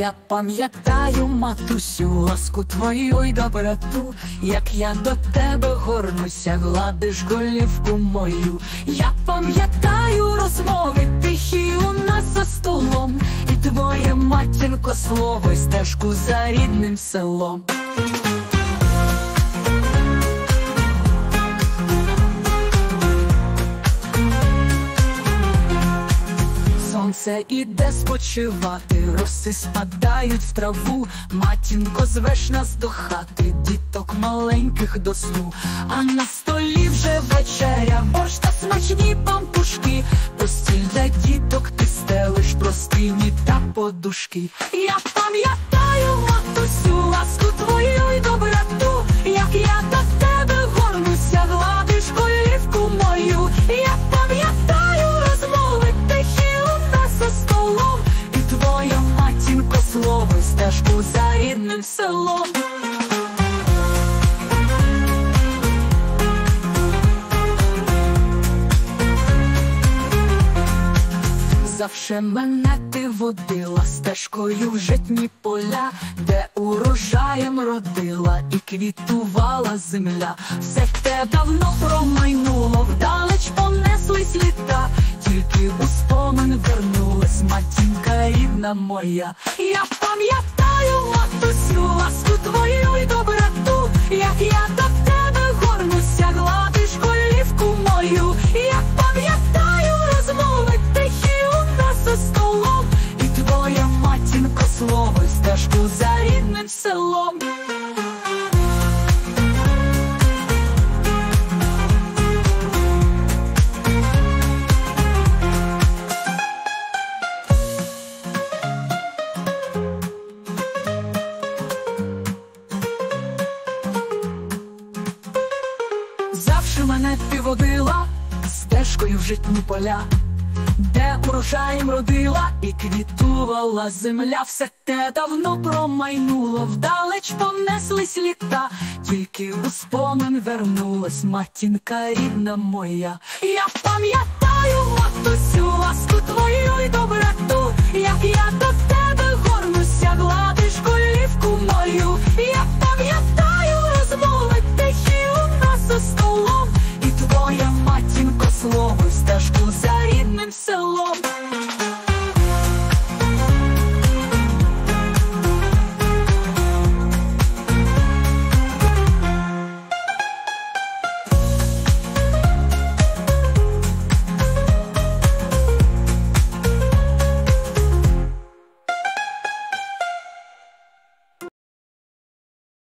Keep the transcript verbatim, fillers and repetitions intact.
Я пам'ятаю, матусю, ласку твою й доброту, як я до тебе горнуся, гладиш голівку мою. Я пам'ятаю розмови тихі у нас за столом, і твоє матінко слово, й стежку за рідним селом. Сонце іде спочивати, роси спадають в траву. Матінко, звеш нас до хати, діток маленьких до сну. А на столі вже вечеря, борщ та смачні пампушки. Постіль для діток ти стелиш, простині та подушки. Я пам'ятаю, матусю, ласку твою й доброту, як я до тебе горнуся, гладиш голівку мою. Я пам'ятаю розмови тихі за столом, і твоя матінко слово, й стежку за рідним селом. Завше мене ти водила стежкою в житні поля, де урожаєм родила і квітувала земля. Все те давно промайнуло, вдалеч понеслись літа, тільки у спомин вернулась матінка рідна моя. Я пам'ятаю, матусю, ласку твою й доброту, як я до тебе горнуся, гладиш голівку мою. Я пам'ятаю розмови тихі у нас за столом, і твоя матінко слово, й стежку за рідним селом. Завжди мене ти водила стежкою в житні поля, де урожаєм родила і квітувала земля. Все те давно промайнуло, вдалеч понеслись літа, тільки у спомин вернулась матінка рідна моя. Я пам'ятаю, матусю, ласку твою й доброту, як я до